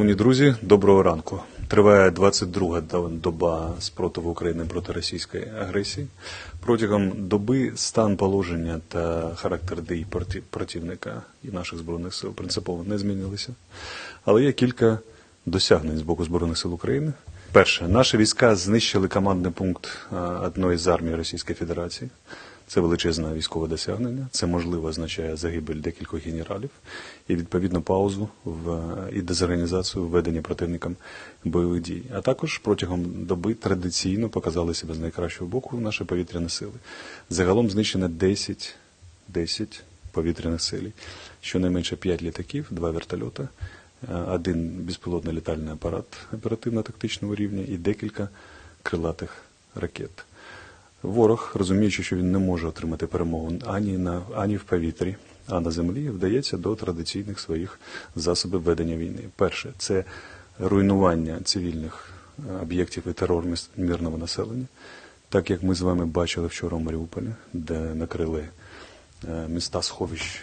Шановні друзі, доброго ранку. Триває 22-га доба спротиву України проти російської агресії. Протягом доби стан положення та характер дій противника і наших Збройних сил принципово не змінилися. Але є кілька досягнень з боку Збройних сил України. Перше, наші війська знищили командний пункт одної з армій Російської Федерації. Це величезне військове досягнення. Це, можливо, означає загибель декількох генералів і, відповідно, паузу і дезорганізацію введення противникам бойових дій. А також протягом доби традиційно показали себе з найкращого боку наші повітряні сили. Загалом знищено 10 повітряних сил. Щонайменше 5 літаків, 2 вертольоти, 1 безпілотний літальний апарат оперативно-тактичного рівня і декілька крилатих ракет. Ворог, розуміючи, що він не може отримати перемогу ані в повітрі, а на землі, вдається до традиційних своїх засобів ведення війни. Перше – це руйнування цивільних об'єктів і терор мирного населення. Так, як ми з вами бачили вчора в Маріуполі, де накрили міста сховищ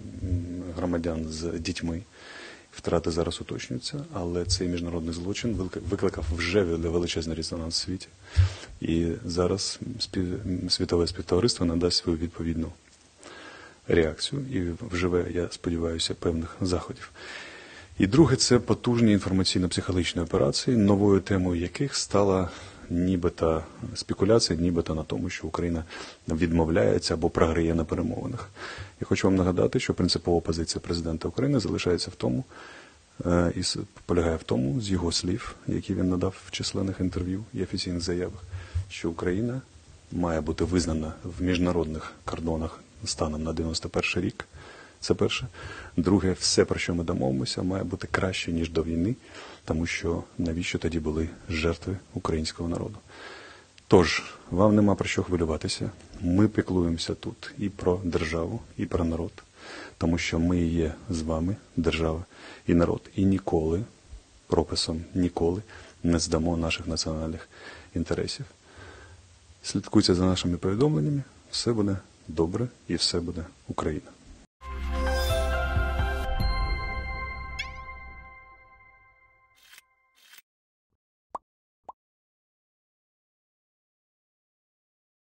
громадян з дітьми. Втрати зараз уточнюються, але цей міжнародний злочин викликав вже величезний резонанс у світі. І зараз світове співтовариство надасть свою відповідну реакцію і вживе, я сподіваюся, певних заходів. І друге – це потужні інформаційно-психологічні операції, новою темою яких стала нібито спекуляція, нібито на тому, що Україна відмовляється або програє на перемовинах. Я хочу вам нагадати, що принципова позиція президента України залишається в тому, і полягає в тому, з його слів, які він надав в численних інтерв'ю і офіційних заявах, що Україна має бути визнана в міжнародних кордонах станом на 91 рік. Це перше. Друге, все, про що ми домовимося, має бути краще, ніж до війни, тому що навіщо тоді були жертви українського народу. Тож, вам нема про що хвилюватися. Ми піклуємося тут і про державу, і про народ, тому що ми є з вами, держава і народ, і ніколи, прописом ніколи, не здамо наших національних інтересів. Слідкуйте за нашими повідомленнями, все буде добре і все буде Україна.